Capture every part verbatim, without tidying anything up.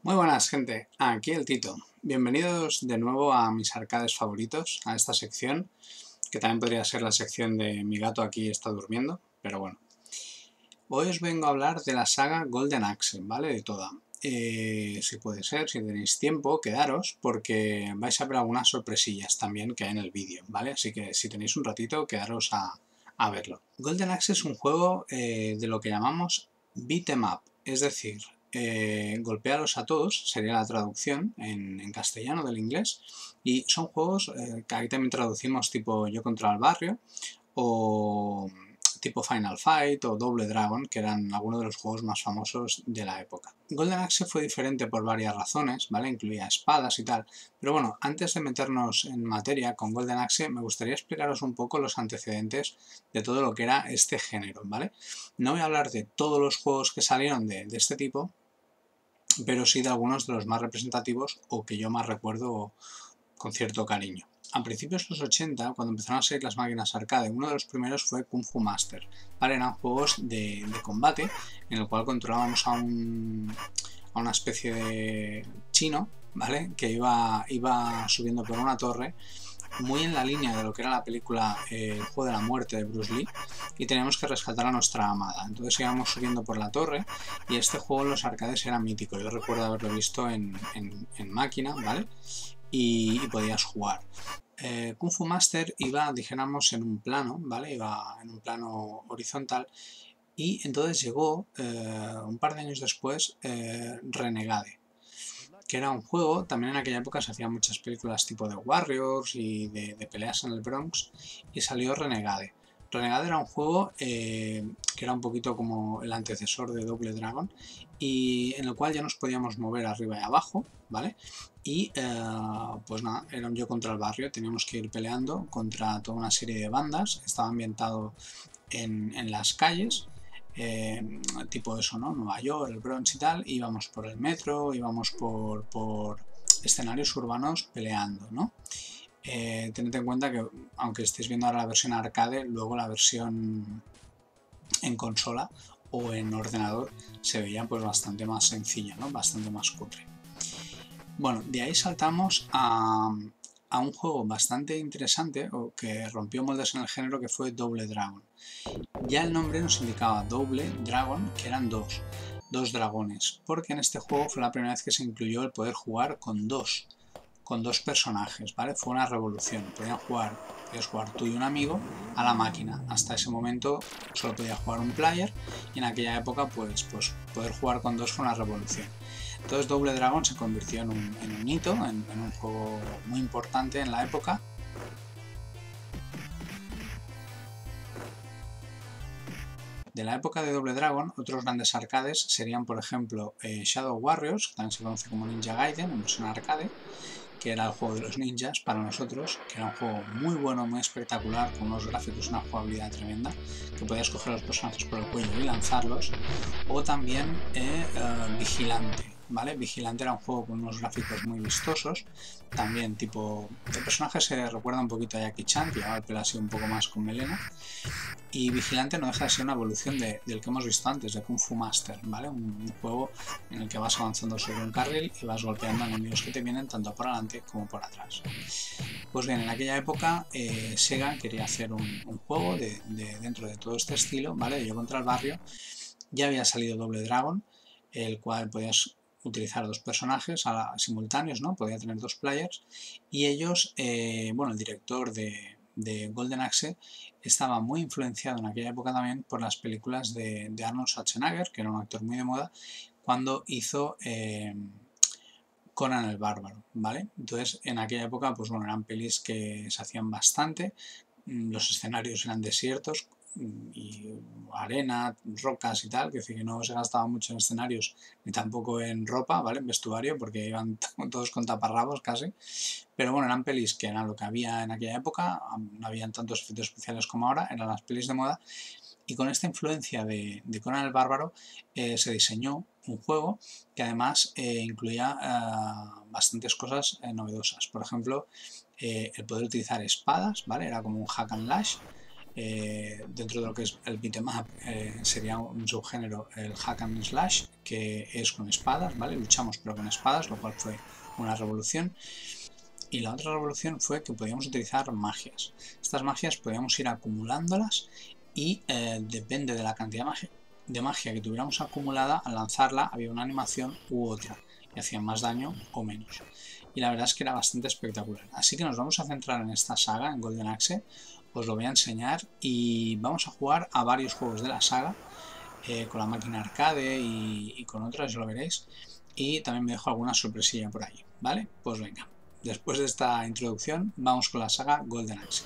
Muy buenas, gente, aquí el Tito. Bienvenidos de nuevo a mis arcades favoritos, a esta sección, que también podría ser la sección de mi gato aquí está durmiendo, pero bueno. Hoy os vengo a hablar de la saga Golden Axe, ¿vale? De toda. Eh, si puede ser, si tenéis tiempo, quedaros, porque vais a ver algunas sorpresillas también que hay en el vídeo, ¿vale? Así que si tenéis un ratito, quedaros a, a verlo. Golden Axe es un juego eh, de lo que llamamos beat 'em up, es decir, eh, golpearos a todos, sería la traducción en, en castellano del inglés, y son juegos eh, que ahí también traducimos tipo Yo contra el barrio, o tipo Final Fight o Double Dragon, que eran algunos de los juegos más famosos de la época. Golden Axe fue diferente por varias razones, ¿vale? Incluía espadas y tal, pero bueno, antes de meternos en materia con Golden Axe, me gustaría explicaros un poco los antecedentes de todo lo que era este género, ¿vale? No voy a hablar de todos los juegos que salieron de, de este tipo, pero sí de algunos de los más representativos o que yo más recuerdo con cierto cariño. A principios de los ochenta, cuando empezaron a salir las máquinas arcade, uno de los primeros fue Kung Fu Master. ¿Vale? Eran juegos de, de combate en el cual controlábamos a, un, a una especie de chino, ¿vale? Que iba, iba subiendo por una torre, muy en la línea de lo que era la película eh, El juego de la muerte de Bruce Lee, y teníamos que rescatar a nuestra amada. Entonces íbamos subiendo por la torre y este juego en los arcades era mítico. Yo recuerdo haberlo visto en, en, en máquina, ¿vale? Y, y podías jugar. Eh, Kung Fu Master iba, dijéramos, en un plano, ¿vale? Iba en un plano horizontal, y entonces llegó, eh, un par de años después, eh, Renegade, que era un juego, también en aquella época se hacían muchas películas tipo de Warriors y de, de peleas en el Bronx, y salió Renegade. Renegade era un juego eh, que era un poquito como el antecesor de Double Dragon, y en el cual ya nos podíamos mover arriba y abajo, ¿vale? Y eh, pues nada, era un yo contra el barrio, teníamos que ir peleando contra toda una serie de bandas, estaba ambientado en, en las calles, eh, tipo eso, ¿no? Nueva York, el Bronx y tal, íbamos por el metro, íbamos por, por escenarios urbanos peleando, ¿no? Eh, tened en cuenta que aunque estéis viendo ahora la versión arcade, luego la versión en consola o en ordenador se veía pues bastante más sencilla, ¿no? Bastante más cutre. Bueno, de ahí saltamos a, a un juego bastante interesante o que rompió moldes en el género, que fue Double Dragon. Ya el nombre nos indicaba Double Dragon, que eran dos, dos dragones, porque en este juego fue la primera vez que se incluyó el poder jugar con dos, con dos personajes, ¿vale? Fue una revolución, podían jugar, podías jugar tú y un amigo a la máquina. Hasta ese momento solo podía jugar un player, y en aquella época pues, pues poder jugar con dos fue una revolución. Entonces Double Dragon se convirtió en un, en un hito, en, en un juego muy importante en la época. De la época de Double Dragon, otros grandes arcades serían, por ejemplo, eh, Shadow Warriors, que también se conoce como Ninja Gaiden en versión arcade, que era el juego de los ninjas para nosotros, que era un juego muy bueno, muy espectacular, con unos gráficos y una jugabilidad tremenda, que podías coger a los personajes por el cuello y lanzarlos. O también eh, eh, Vigilante, ¿vale? Vigilante era un juego con unos gráficos muy vistosos, también tipo, el personaje se recuerda un poquito a Jackie Chan, que llevaba el pelo así un poco más con melena, y Vigilante no deja de ser una evolución de, del que hemos visto antes, de Kung Fu Master, ¿vale? Un, un juego en el que vas avanzando sobre un carril y vas golpeando a enemigos que te vienen tanto por adelante como por atrás. Pues bien, en aquella época eh, Sega quería hacer un, un juego de, de, dentro de todo este estilo, ¿vale? De Yo contra el barrio. Ya había salido Double Dragon, el cual podías utilizar dos personajes a la, simultáneos, ¿no? Podía tener dos players, y ellos, eh, bueno, el director de, de Golden Axe estaba muy influenciado en aquella época también por las películas de, de Arnold Schwarzenegger, que era un actor muy de moda, cuando hizo eh, Conan el Bárbaro, ¿vale? Entonces, en aquella época, pues bueno, eran pelis que se hacían bastante, los escenarios eran desiertos y arena, rocas y tal, que decir que no se gastaba mucho en escenarios ni tampoco en ropa, ¿vale? En vestuario, porque iban todos con taparrabos casi. Pero bueno, eran pelis que eran lo que había en aquella época, no habían tantos efectos especiales como ahora, eran las pelis de moda, y con esta influencia de, de Conan el Bárbaro eh, se diseñó un juego que además eh, incluía eh, bastantes cosas eh, novedosas. Por ejemplo, eh, el poder utilizar espadas, ¿vale? Era como un hack and slash, eh, dentro de lo que es el beat'em up eh, sería un subgénero, el hack and slash, que es con espadas, ¿vale? Luchamos pero con espadas, lo cual fue una revolución. Y la otra revolución fue que podíamos utilizar magias. Estas magias podíamos ir acumulándolas y eh, depende de la cantidad de magia, de magia que tuviéramos acumulada, al lanzarla había una animación u otra y hacían más daño o menos. Y la verdad es que era bastante espectacular. Así que nos vamos a centrar en esta saga, en Golden Axe. Os lo voy a enseñar y vamos a jugar a varios juegos de la saga, eh, con la máquina arcade y, y con otras, ya lo veréis. Y también me dejo alguna sorpresilla por ahí, ¿vale? Pues venga, después de esta introducción vamos con la saga Golden Axe.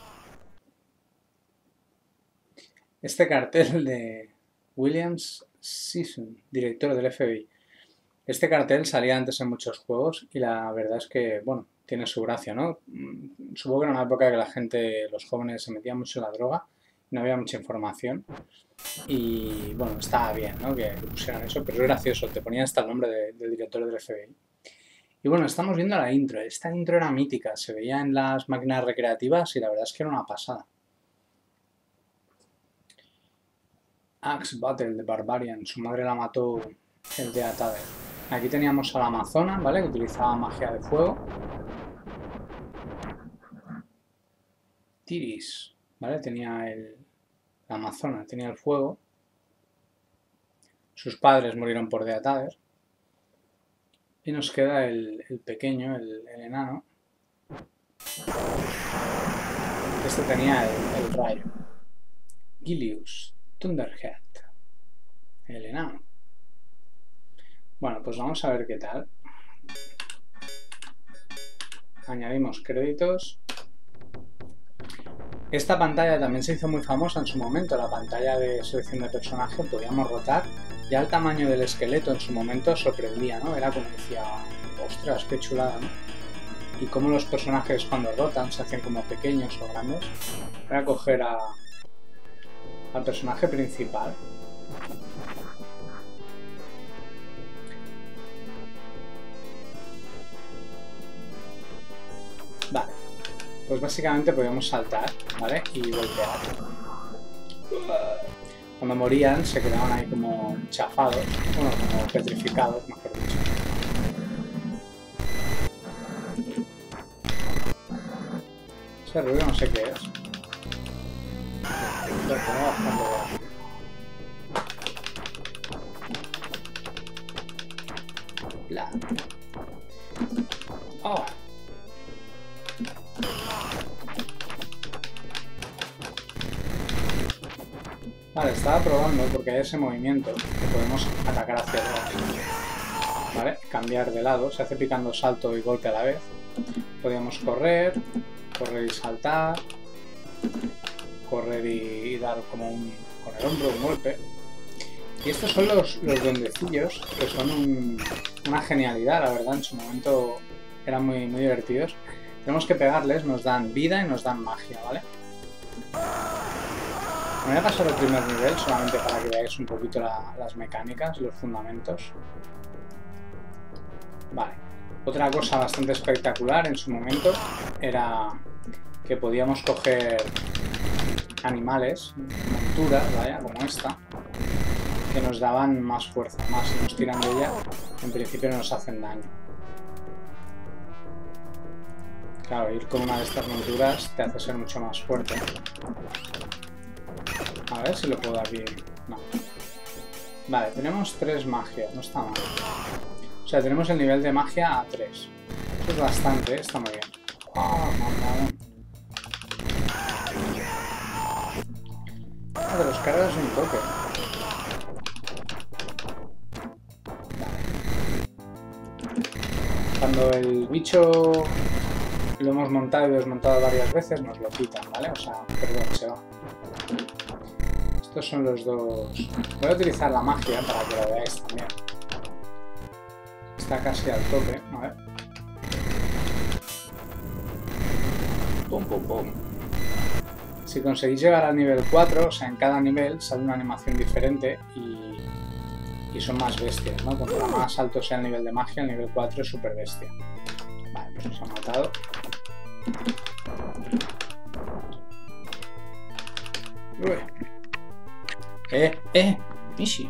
Este cartel de Williams Sisson, director del F B I. Este cartel salía antes en muchos juegos y la verdad es que, bueno, tiene su gracia, ¿no? Supongo que era una época que la gente, los jóvenes, se metían mucho en la droga, no había mucha información y, bueno, estaba bien, ¿no? Que pusieran eso, pero es gracioso, te ponían hasta el nombre de, del director del F B I. Y bueno, estamos viendo la intro. Esta intro era mítica, se veía en las máquinas recreativas y la verdad es que era una pasada. Axe Battle de Barbarian, su madre la mató el de Atade. Aquí teníamos a la Amazona, ¿vale? Que utilizaba magia de fuego. Tiris, ¿vale? Tenía el... La Amazona tenía el fuego. Sus padres murieron por Deatader. Y nos queda el, el pequeño, el, el enano. Este tenía el, el rayo. Gilius, Thunderhead, el enano. Bueno, pues vamos a ver qué tal. Añadimos créditos. Esta pantalla también se hizo muy famosa en su momento, la pantalla de selección de personaje, podíamos rotar. Ya el tamaño del esqueleto en su momento sorprendía, ¿no? Era como decía, ostras, qué chulada, ¿no? Y cómo los personajes cuando rotan se hacen como pequeños o grandes. Voy a coger a, al personaje principal. Vale, pues básicamente podíamos saltar, ¿vale? Y golpear. Cuando morían se quedaban ahí como chafados, bueno, como petrificados, mejor dicho. Ese ruido no sé qué es. Lo pongo bastante bajo. Bla. Oh. Vale, estaba probando porque hay ese movimiento que podemos atacar hacia atrás. Vale, cambiar de lado, se hace picando salto y golpe a la vez. Podíamos correr, correr y saltar, correr y, y dar como un, con el hombro un golpe. Y estos son los, los duendecillos, que son un, una genialidad, la verdad, en su momento eran muy, muy divertidos. Tenemos que pegarles, nos dan vida y nos dan magia, ¿vale? Me voy a pasar el primer nivel solamente para que veáis un poquito la, las mecánicas, los fundamentos. Vale. Otra cosa bastante espectacular en su momento era que podíamos coger animales, monturas, vaya, como esta, que nos daban más fuerza, más si nos tiran de ella, en principio no nos hacen daño. Claro, ir con una de estas monturas te hace ser mucho más fuerte. A ver si lo puedo aquí... No. Vale, tenemos tres magias, no está mal. O sea, tenemos el nivel de magia a tres. Eso es bastante, está muy bien. Ah, mamá. Ah, pero los cargas un toque. Vale. Cuando el bicho lo hemos montado y desmontado varias veces, nos lo quitan, ¿vale? O sea, perdón, se va. Estos son los dos. Voy a utilizar la magia para que lo veáis también. Está casi al tope, a ver. Pum, pum, pum. Si conseguís llegar al nivel cuatro, o sea, en cada nivel sale una animación diferente y, y son más bestias, ¿no? Cuanto más alto sea el nivel de magia, el nivel cuatro es súper bestia. Vale, pues nos ha matado. Uy. Eh, eh, Mishi.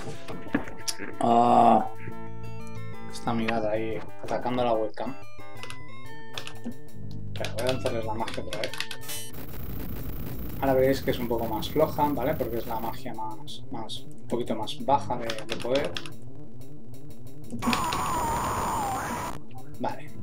Ah, está mi gata ahí atacando la webcam. Pero voy a lanzarles la magia otra vez. Ahora veréis que es un poco más floja, ¿vale? Porque es la magia más, más un poquito más baja de, de poder. Vale.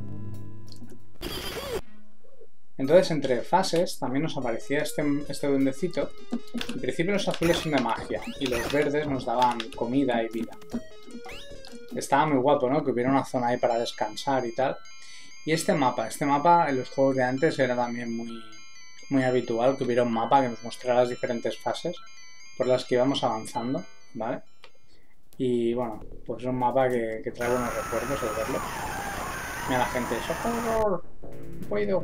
Entonces, entre fases, también nos aparecía este, este duendecito. En principio los azules son de magia y los verdes nos daban comida y vida. Estaba muy guapo, ¿no? Que hubiera una zona ahí para descansar y tal. Y este mapa, este mapa en los juegos de antes era también muy, muy habitual que hubiera un mapa que nos mostrara las diferentes fases por las que íbamos avanzando, ¿vale? Y bueno, pues es un mapa que, que trae buenos recuerdos al verlo. Mira la gente, ¡socorro! ¡No puedo!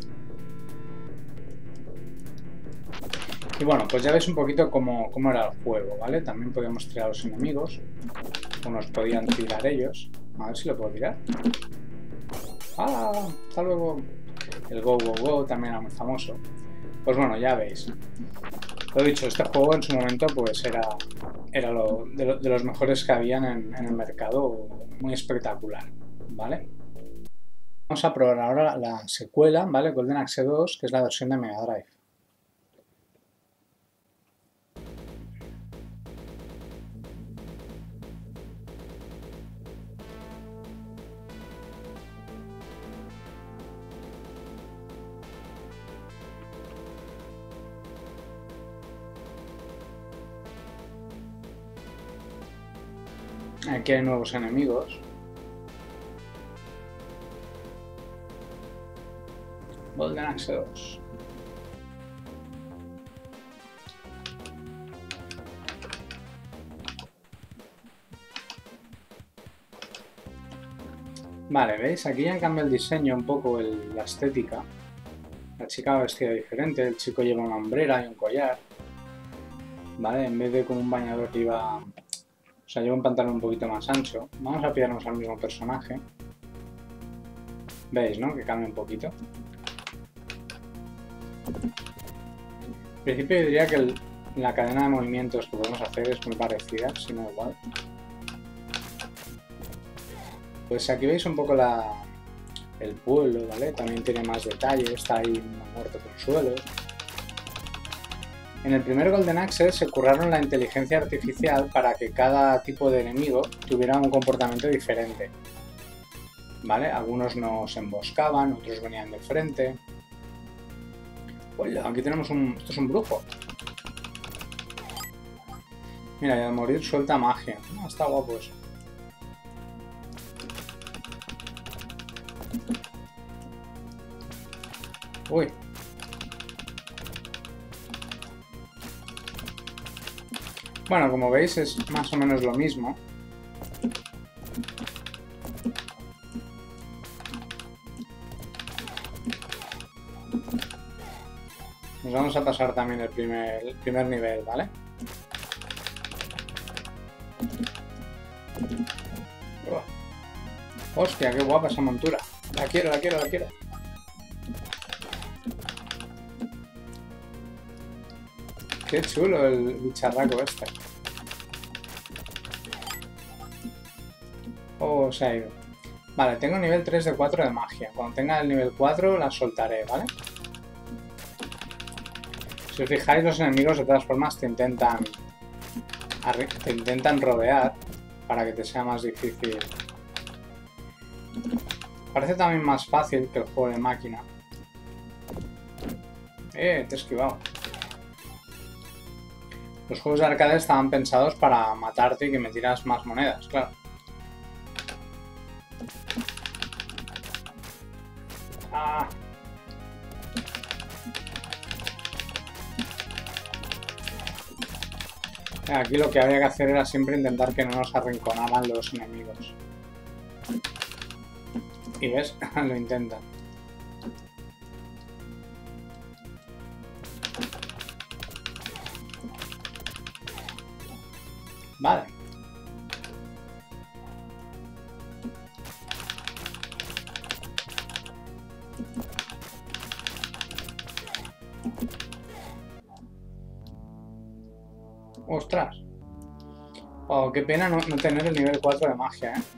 Y bueno, pues ya veis un poquito cómo, cómo era el juego, ¿vale? También podíamos tirar a los enemigos, o nos podían tirar ellos. A ver si lo puedo tirar. ¡Ah! Hasta luego. El Go Go Go también era muy famoso. Pues bueno, ya veis. Lo dicho, este juego en su momento pues era, era lo, de, lo, de los mejores que habían en, en el mercado, muy espectacular, ¿vale? Vamos a probar ahora la, la secuela, ¿vale? Golden Axe dos, que es la versión de Mega Drive. Aquí hay nuevos enemigos. Golden Axe dos. Vale, ¿veis? Aquí ya cambia el diseño, un poco el, la estética. La chica va vestida diferente, el chico lleva una hombrera y un collar. Vale, en vez de con un bañador lleva... O sea, lleva un pantalón un poquito más ancho. Vamos a pillarnos al mismo personaje. ¿Veis, no? Que cambia un poquito. En principio yo diría que el, la cadena de movimientos que podemos hacer es muy parecida, si no igual. Pues aquí veis un poco la, el pueblo, ¿vale? También tiene más detalle, está ahí muerto por el suelo. En el primer Golden Axe se curraron la inteligencia artificial para que cada tipo de enemigo tuviera un comportamiento diferente. ¿Vale? Algunos nos emboscaban, otros venían de frente. Oye, aquí tenemos un... Esto es un brujo. Mira, y al morir suelta magia. Ah, está guapo eso. Uy. Bueno, como veis es más o menos lo mismo. Nos vamos a pasar también el primer, el primer nivel, ¿vale? Oh. Hostia, qué guapa esa montura. La quiero, la quiero, la quiero. Qué chulo el bicharraco este. Oh, se ha ido. Vale, tengo nivel tres de cuatro de magia. Cuando tenga el nivel cuatro la soltaré, ¿vale? Si os fijáis, los enemigos de todas formas te intentan te intentan rodear para que te sea más difícil. Parece también más fácil que el juego de máquina. Eh, te he esquivado. Los juegos de arcade estaban pensados para matarte y que me tiras más monedas, claro. Ah. Aquí lo que había que hacer era siempre intentar que no nos arrinconaran los enemigos. Y ves, lo intentan. Vale. ¡Ostras! Oh, qué pena no, no tener el nivel cuatro de magia, ¿eh?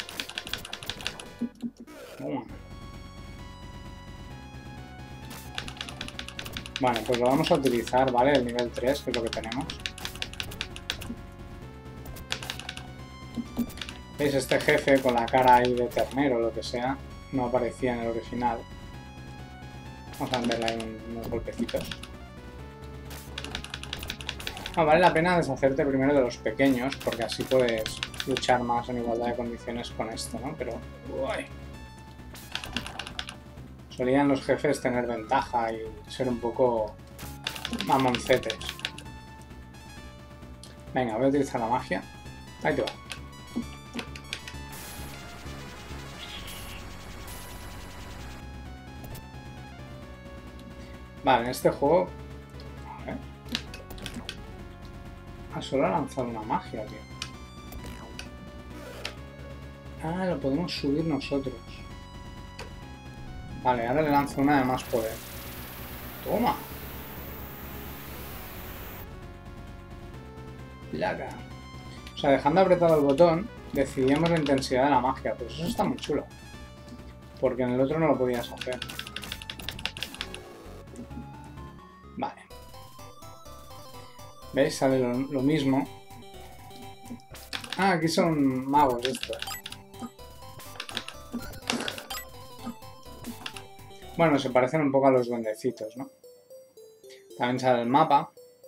Toma. Vale, pues lo vamos a utilizar, ¿vale? El nivel tres, que es lo que tenemos. ¿Veis? Este jefe con la cara ahí de ternero o lo que sea, no aparecía en el original. Vamos a darle ahí unos golpecitos. No, vale la pena deshacerte primero de los pequeños, porque así puedes luchar más en igualdad de condiciones con esto, ¿no? Pero... Uy. Solían los jefes tener ventaja y ser un poco mamoncetes. Venga, voy a utilizar la magia. Ahí te va. Vale, en este juego... A ver. Ah, solo ha lanzado una magia, tío. Ah, lo podemos subir nosotros. Vale, ahora le lanzo una de más poder. Toma. Plaga. O sea, dejando apretado el botón, decidíamos la intensidad de la magia. Pues eso está muy chulo. Porque en el otro no lo podías hacer. Vale. ¿Veis? Sale lo, lo mismo. Ah, aquí son magos estos. Bueno, se parecen un poco a los duendecitos, ¿no? También sale el mapa.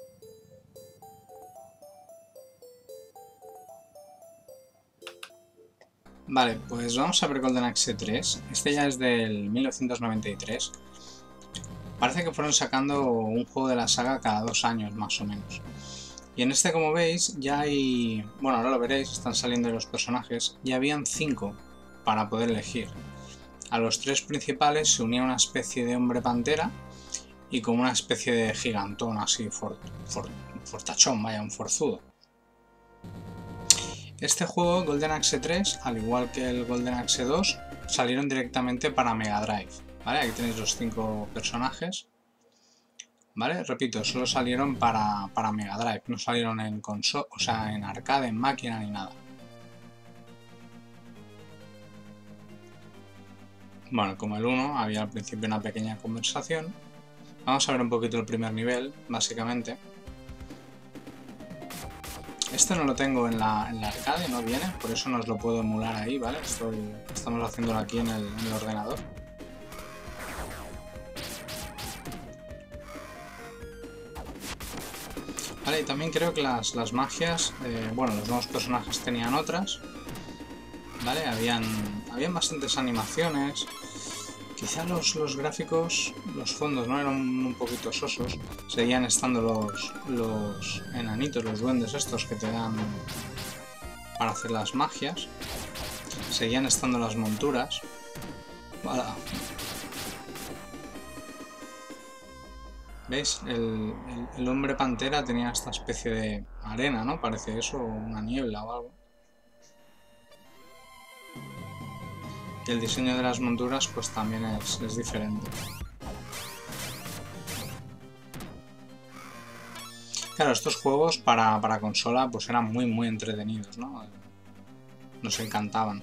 Vale, pues vamos a ver Golden Axe tres. Este ya es del mil novecientos noventa y tres. Parece que fueron sacando un juego de la saga cada dos años, más o menos. Y en este, como veis, ya hay... Bueno, ahora lo veréis, están saliendo los personajes. Ya habían cinco para poder elegir. A los tres principales se unía una especie de hombre pantera y como una especie de gigantón así, for, for, fortachón, vaya, un forzudo. Este juego, Golden Axe tres, al igual que el Golden Axe dos, salieron directamente para Mega Drive. ¿Vale? Aquí tenéis los cinco personajes. ¿Vale? Repito, solo salieron para, para Mega Drive, no salieron en consola, o sea, en arcade, en máquina ni nada. Bueno, como el uno, había al principio una pequeña conversación. Vamos a ver un poquito el primer nivel, básicamente. Este no lo tengo en la, en la arcade, no viene, por eso no os lo puedo emular ahí, ¿vale? Estoy, estamos haciéndolo aquí en el, en el ordenador. Vale, y también creo que las, las magias, eh, bueno, los nuevos personajes tenían otras, ¿vale? Habían, habían bastantes animaciones. Quizá los, los gráficos, los fondos, ¿no? Eran un poquito sosos. Seguían estando los, los enanitos, los duendes estos que te dan para hacer las magias. Seguían estando las monturas. Vale. ¿Veis? El, el, el hombre pantera tenía esta especie de arena, ¿no? Parece eso, una niebla o algo. Y el diseño de las monturas pues también es, es diferente. Claro, estos juegos para, para consola pues eran muy muy entretenidos, ¿no? Nos encantaban.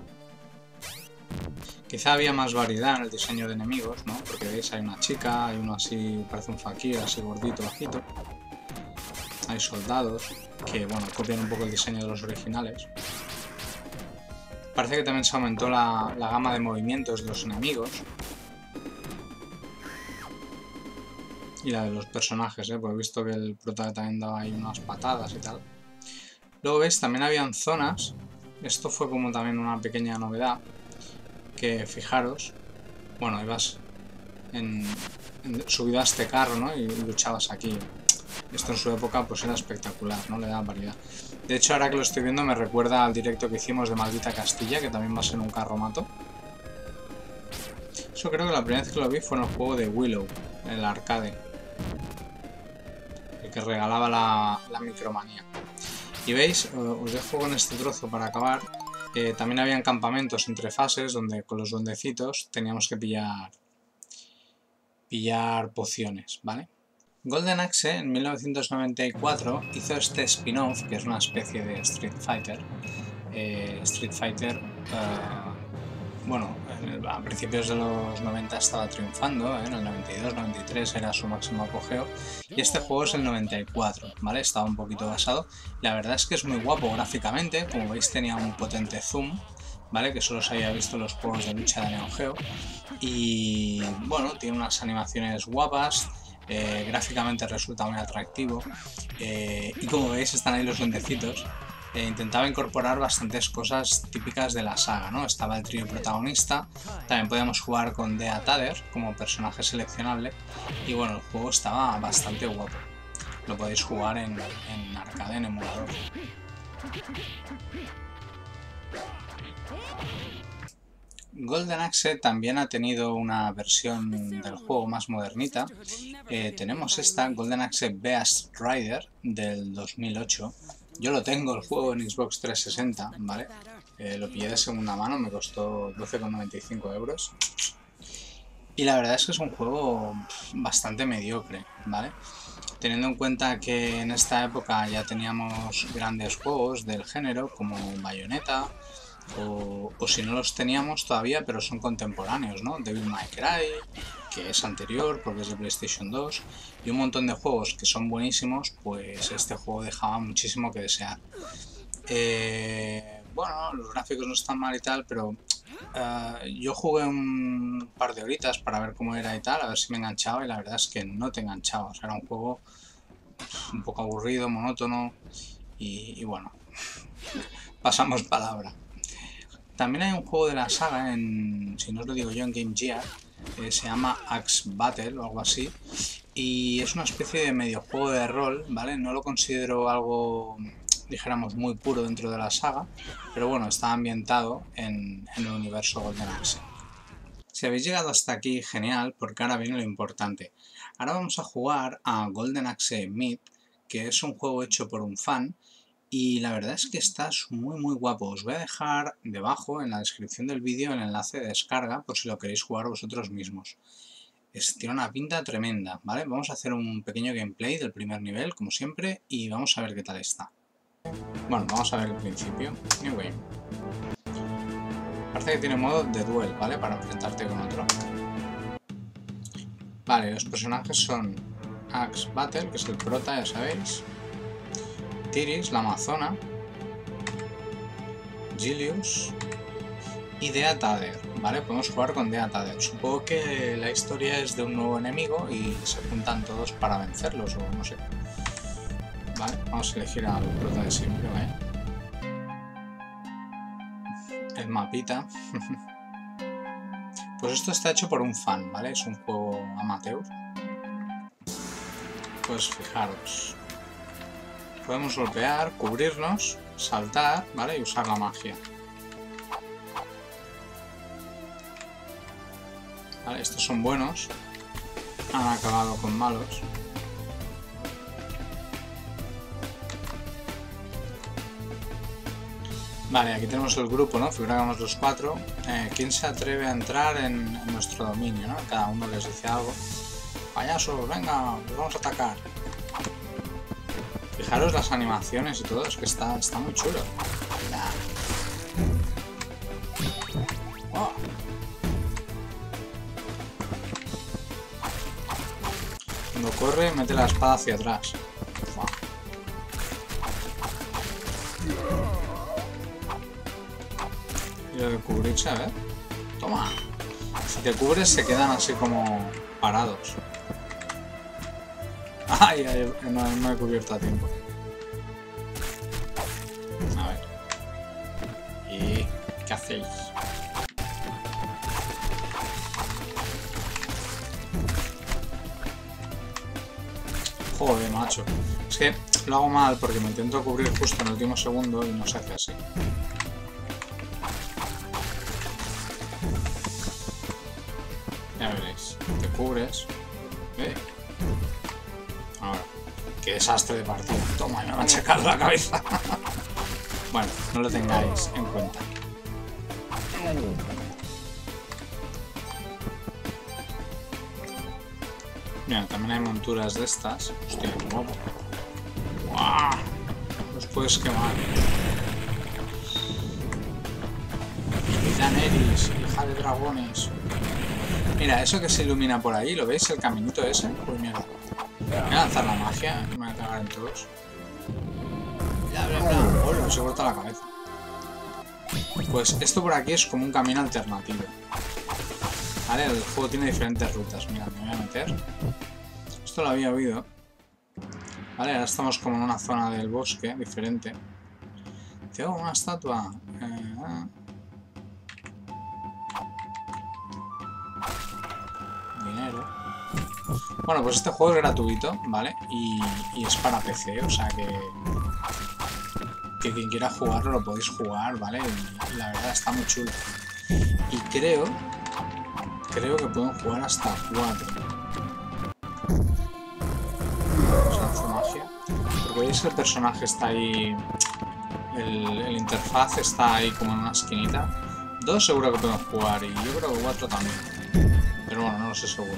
Quizá había más variedad en el diseño de enemigos, ¿no? Porque veis, hay una chica, hay uno así, parece un fakir, así gordito, bajito. Hay soldados, que bueno, copian un poco el diseño de los originales. Parece que también se aumentó la, la gama de movimientos de los enemigos. Y la de los personajes, ¿eh? Porque he visto que el prota también daba ahí unas patadas y tal. Luego veis, también habían zonas. Esto fue como también una pequeña novedad. Que fijaros, bueno, ibas en, en, subido a este carro, ¿no? Y luchabas aquí. Esto en su época pues era espectacular, ¿no? Le daba variedad. De hecho, ahora que lo estoy viendo me recuerda al directo que hicimos de Maldita Castilla, que también va a ser un carromato. Eso creo que la primera vez que lo vi fue en el juego de Willow, en el arcade. El que regalaba la, la Micromanía. Y veis, os dejo con este trozo para acabar. Eh, también habían campamentos entre fases donde con los duendecitos teníamos que pillar pillar pociones, ¿vale? Golden Axe en mil novecientos noventa y cuatro hizo este spin-off, que es una especie de Street Fighter. Eh, Street Fighter, uh, bueno, a principios de los noventa estaba triunfando, ¿eh? En el noventa y dos noventa y tres era su máximo apogeo, y este juego es el noventa y cuatro, ¿vale? Estaba un poquito basado. La verdad es que es muy guapo gráficamente, como veis tenía un potente zoom, ¿vale? Que solo se había visto en los juegos de lucha de Neo Geo, y bueno, tiene unas animaciones guapas. Eh, gráficamente resulta muy atractivo, eh, y como veis están ahí los duendecitos. Eh, intentaba incorporar bastantes cosas típicas de la saga, ¿no? Estaba el trío protagonista, también podíamos jugar con Dea Tader como personaje seleccionable, y bueno, el juego estaba bastante guapo. Lo podéis jugar en, en arcade, en emulador. Golden Axe también ha tenido una versión del juego más modernita. Eh, tenemos esta, Golden Axe Beast Rider, del dos mil ocho. Yo lo tengo, el juego, en Xbox trescientos sesenta, ¿vale? Eh, lo pillé de segunda mano, me costó doce con noventa y cinco euros. Y la verdad es que es un juego bastante mediocre, ¿vale? Teniendo en cuenta que en esta época ya teníamos grandes juegos del género, como Bayonetta, O, o si no los teníamos todavía, pero son contemporáneos, ¿no? Devil May Cry, que es anterior porque es de PlayStation dos, y un montón de juegos que son buenísimos, pues este juego dejaba muchísimo que desear. Eh, bueno, los gráficos no están mal y tal, pero uh, yo jugué un par de horitas para ver cómo era y tal, a ver si me enganchaba, y la verdad es que no te enganchaba. O sea, era un juego un poco aburrido, monótono, y, y bueno, pasamos palabra. También hay un juego de la saga, en, si no os lo digo yo, en Game Gear, eh, se llama Axe Battle o algo así, y es una especie de medio juego de rol, ¿vale? No lo considero algo, dijéramos, muy puro dentro de la saga, pero bueno, está ambientado en, en el universo Golden Axe. Si habéis llegado hasta aquí, genial, porque ahora viene lo importante. Ahora vamos a jugar a Golden Axe Myth, que es un juego hecho por un fan, y la verdad es que está muy muy guapo. Os voy a dejar debajo en la descripción del vídeo el enlace de descarga por si lo queréis jugar vosotros mismos. Es, tiene una pinta tremenda, ¿vale? Vamos a hacer un pequeño gameplay del primer nivel, como siempre, y vamos a ver qué tal está. Bueno, vamos a ver el principio. New game. Parece que tiene modo de duel, ¿vale? Para enfrentarte con otro. Vale, los personajes son Axe Battle, que es el prota, ya sabéis. Tiris, la amazona, Gilius y Dea Tader, ¿vale? Podemos jugar con Dea Tader. Supongo que la historia es de un nuevo enemigo y se juntan todos para vencerlos, o no sé. Vale, vamos a elegir al prota de siempre, ¿vale? El mapita. Pues esto está hecho por un fan, ¿vale? Es un juego amateur. Pues fijaros. Podemos golpear, cubrirnos, saltar, ¿vale? Y usar la magia. Vale, estos son buenos. Han acabado con malos. Vale, aquí tenemos el grupo, ¿no? Figuramos los cuatro. Eh, ¿Quién se atreve a entrar en, en nuestro dominio, ¿no? Cada uno les dice algo. Payasos, venga, los vamos a atacar. Fijaros las animaciones y todo, es que está, está muy chulo. Oh. Cuando corre, mete la espada hacia atrás. Oh. Y lo de cubrirse, a ver. Toma. Si te cubres, se quedan así como parados. Ay, ay, no, no he cubierto a tiempo. A ver. ¿Y qué hacéis? Joder, macho. Es que lo hago mal porque me intento cubrir justo en el último segundo y no se hace así. Ya veréis. Te cubres. ¿Eh? Ahora, qué desastre de partida. Toma, me va a checar la cabeza. Bueno, no lo tengáis en cuenta. Mira, también hay monturas de estas. Hostia, qué guapo. ¡Guau! Los puedes quemar. Daenerys, hija de dragones. Mira, eso que se ilumina por ahí, ¿lo veis? El caminito ese. Pues mierda. Voy a lanzar la magia y me voy a cagar en todos. Bla, bla, bla. Oh, se corta la cabeza. Pues esto por aquí es como un camino alternativo. Vale, el juego tiene diferentes rutas. Mira, me voy a meter. Esto lo había oído. Vale, ahora estamos como en una zona del bosque diferente. Tengo una estatua. Eh, ah. Dinero. Bueno, pues este juego es gratuito, ¿vale? Y, y es para P C, o sea que... Que quien quiera jugarlo lo podéis jugar, ¿vale? Y, y la verdad está muy chulo. Y creo... Creo que pueden jugar hasta cuatro. O sea, hace magia. Porque veis que el personaje está ahí... El, el interfaz está ahí como en una esquinita. Dos seguro que pueden jugar y yo creo que cuatro también. Pero bueno, no lo sé seguro.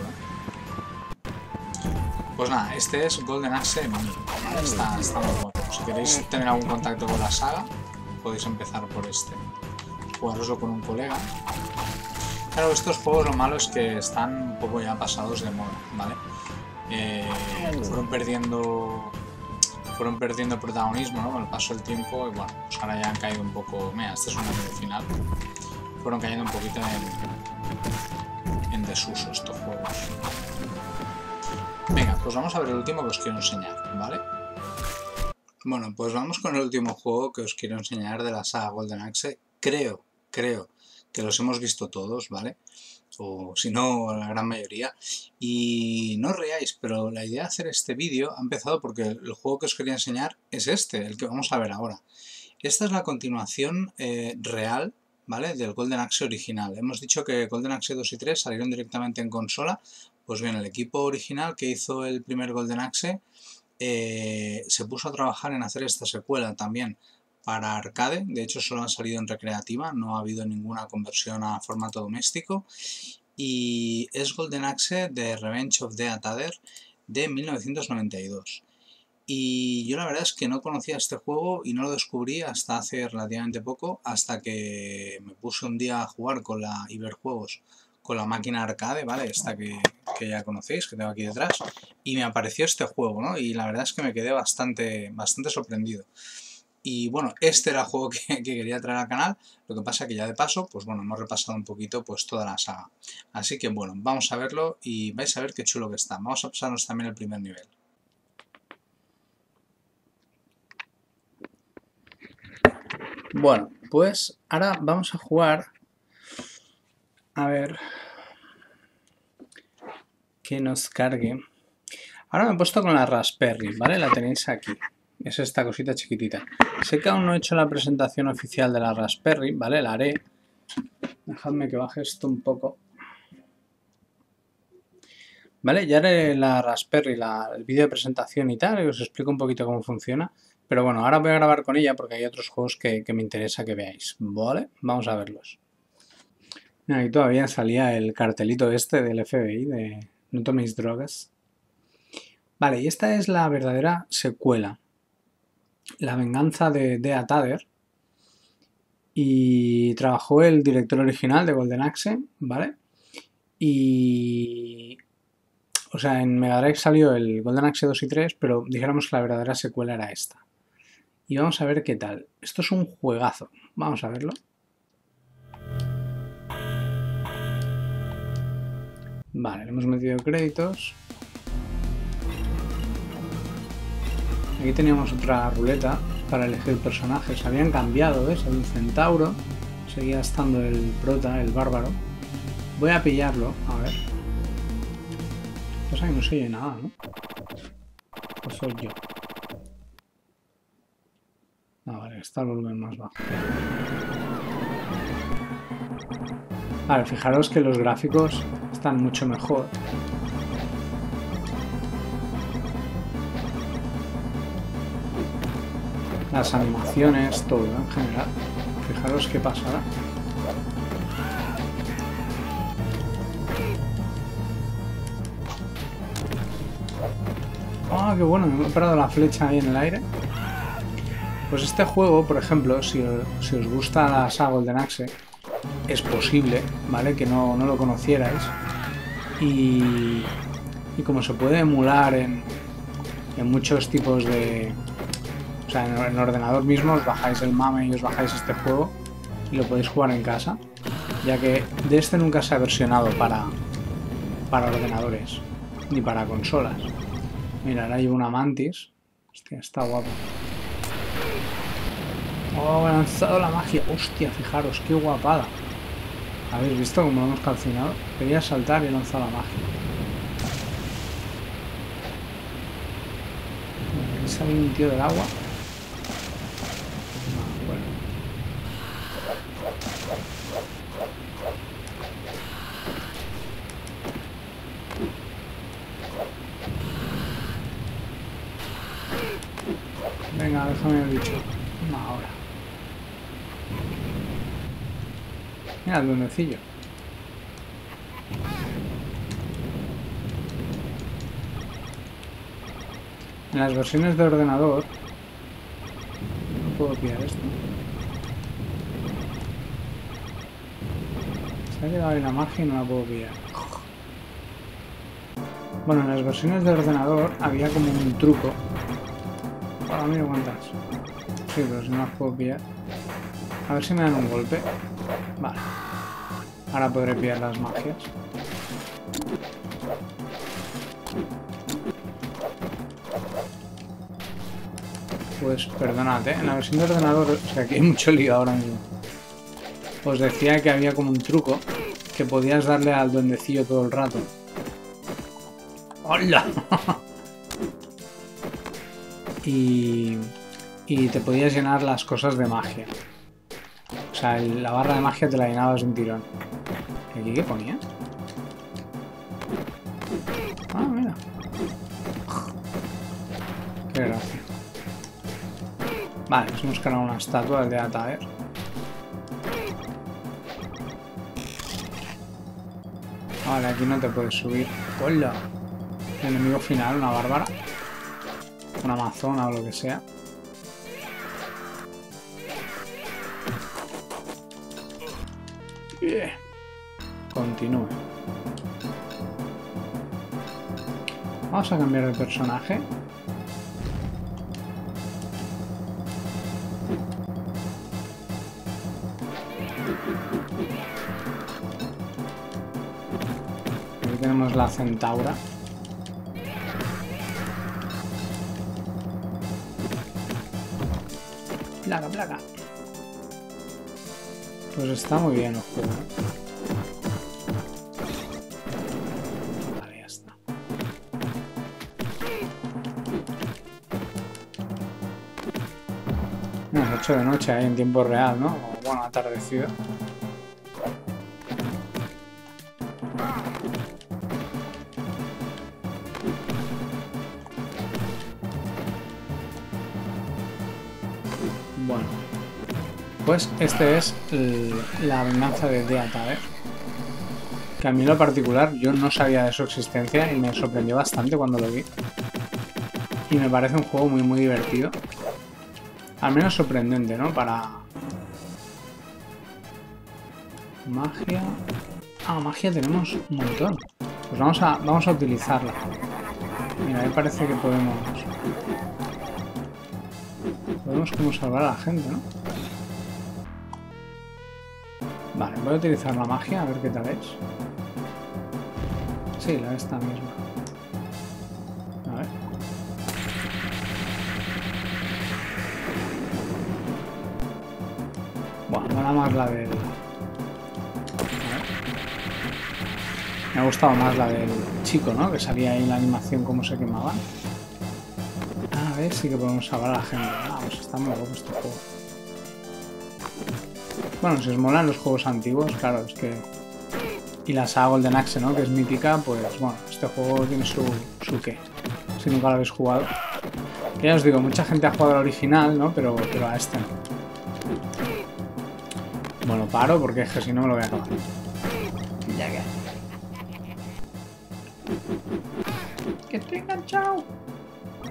Pues nada, este es Golden Axe Mini. Está, está muy bueno. Si queréis tener algún contacto con la saga, podéis empezar por este. Jugaroslo con un colega. Claro, estos juegos lo malo es que están un poco ya pasados de moda, ¿vale? Eh, fueron perdiendo... Fueron perdiendo protagonismo, ¿no? Con el paso del tiempo y bueno, pues ahora ya han caído un poco... Mira, este es un anime final. Fueron cayendo un poquito en, en desuso estos juegos. Venga, pues vamos a ver el último que os quiero enseñar, ¿vale? Bueno, pues vamos con el último juego que os quiero enseñar de la saga Golden Axe. Creo, creo que los hemos visto todos, ¿vale? O si no, la gran mayoría. Y no os reáis, pero la idea de hacer este vídeo ha empezado porque el juego que os quería enseñar es este, el que vamos a ver ahora. Esta es la continuación eh, real, ¿vale? Del Golden Axe original. Hemos dicho que Golden Axe dos y tres salieron directamente en consola. Pues bien, el equipo original que hizo el primer Golden Axe eh, se puso a trabajar en hacer esta secuela también para arcade. De hecho, solo han salido en recreativa, no ha habido ninguna conversión a formato doméstico. Y es Golden Axe de Revenge of the Atadder de mil novecientos noventa y dos. Y yo la verdad es que no conocía este juego y no lo descubrí hasta hace relativamente poco, hasta que me puse un día a jugar con la Iberjuegos, con la máquina arcade, ¿vale? Esta que, que ya conocéis, que tengo aquí detrás, y me apareció este juego, ¿no? Y la verdad es que me quedé bastante, bastante sorprendido. Y bueno, este era el juego que, que quería traer al canal, lo que pasa que ya de paso, pues bueno, hemos repasado un poquito pues toda la saga. Así que bueno, vamos a verlo y vais a ver qué chulo que está. Vamos a pasarnos también el primer nivel. Bueno, pues ahora vamos a jugar... A ver, que nos cargue. Ahora me he puesto con la Raspberry, ¿vale? La tenéis aquí. Es esta cosita chiquitita. Sé que aún no he hecho la presentación oficial de la Raspberry, ¿vale? La haré. Dejadme que baje esto un poco. ¿Vale? Ya haré la Raspberry, la, el vídeo de presentación y tal, y os explico un poquito cómo funciona. Pero bueno, ahora voy a grabar con ella porque hay otros juegos que, que me interesa que veáis, ¿vale? Vamos a verlos. Ahí todavía salía el cartelito este del F B I de no toméis drogas. Vale, y esta es la verdadera secuela. La venganza de, de Atadder. Y trabajó el director original de Golden Axe, ¿vale? Y... O sea, en Mega Drive salió el Golden Axe dos y tres, pero dijéramos que la verdadera secuela era esta. Y vamos a ver qué tal. Esto es un juegazo. Vamos a verlo. Vale, le hemos metido créditos. Aquí teníamos otra ruleta para elegir personajes. Habían cambiado, ¿ves? Hay un centauro. Seguía estando el prota, el bárbaro. Voy a pillarlo, a ver. Pues ahí no se oye nada, ¿no? Pues soy yo. Ah, vale, está el volumen más bajo. Vale, fijaros que los gráficos están mucho mejor. Las animaciones, todo en general. Fijaros qué pasará. Ah, qué bueno, me he parado la flecha ahí en el aire. Pues este juego, por ejemplo, si, si os gusta la saga Golden Axe, es posible, ¿vale? Que no, no lo conocierais. Y, y como se puede emular en, en muchos tipos de... O sea, en, en el ordenador mismo os bajáis el MAME y os bajáis este juego y lo podéis jugar en casa, ya que de este nunca se ha versionado para, para ordenadores, ni para consolas. Mira, ahora llevo una Mantis. Hostia, está guapo. Oh, he lanzado la magia. Hostia, fijaros, qué guapada. ¿Habéis visto cómo lo hemos calcinado? Quería saltar y he lanzado la magia. Aquí sale un tío del agua. Ah, bueno. Venga, déjame el bicho. Una hora. Mira el duendecillo. En las versiones de ordenador no puedo pillar esto. Se ha quedado ahí la magia y no la puedo pillar. Bueno, en las versiones de ordenador había como un truco. Ahora mira cuántas. Sí, pero si no las puedo pillar. A ver si me dan un golpe. Vale. Ahora podré pillar las magias. Pues perdonad, ¿eh? En la versión de ordenador, o sea, que hay mucho lío ahora mismo. Os decía que había como un truco que podías darle al duendecillo todo el rato. ¡Hola! y, y te podías llenar las cosas de magia. O sea, el, la barra de magia te la llenabas de un tirón. ¿Y aquí qué ponía? Ah, mira. Qué gracia. Vale, nos hemos cargado una estatua del de Ataer. Vale, aquí no te puedes subir. ¡Hola! El enemigo final, una bárbara. Una amazona o lo que sea. Bien. Continúe. Vamos a cambiar de personaje. Aquí tenemos la centaura. Plaga, plaga. Pues está muy bien el juego. Vale, ya está. No, es ocho de noche ahí en tiempo real, ¿no? O, bueno, atardecido. Bueno, pues este es el, la venganza de The Ataer, que a mí en lo particular yo no sabía de su existencia y me sorprendió bastante cuando lo vi. Y me parece un juego muy muy divertido. Al menos sorprendente, ¿no? Para... Magia... Ah, magia tenemos un montón. Pues vamos a, vamos a utilizarla. Mira, ahí parece que podemos... Podemos como salvar a la gente, ¿no? Vale, voy a utilizar la magia, a ver qué tal es. Sí, la esta misma. A ver. Bueno, mola más la del... Me ha gustado más la del chico, ¿no? Que salía ahí en la animación cómo se quemaba. A ver, sí que podemos salvar a la gente. Ah, pues está muy guapo este juego. Bueno, si os molan los juegos antiguos, claro, es que... Y la saga Golden Axe, ¿no? Que es mítica, pues bueno, este juego tiene su, su qué. Si nunca lo habéis jugado. Que ya os digo, mucha gente ha jugado al original, ¿no? Pero, pero a este no. Bueno, paro porque es que si no me lo voy a acabar. Ya que... Que estoy enganchado.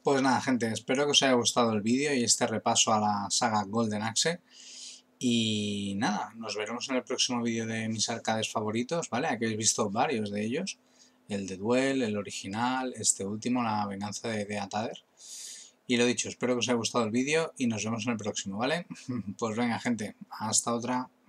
Pues nada, gente, espero que os haya gustado el vídeo y este repaso a la saga Golden Axe. Y nada, nos veremos en el próximo vídeo de mis arcades favoritos, ¿vale? Aquí habéis visto varios de ellos. El de Duel, el original, este último, la venganza de Deatader. Y lo dicho, espero que os haya gustado el vídeo y nos vemos en el próximo, ¿vale? Pues venga, gente, hasta otra.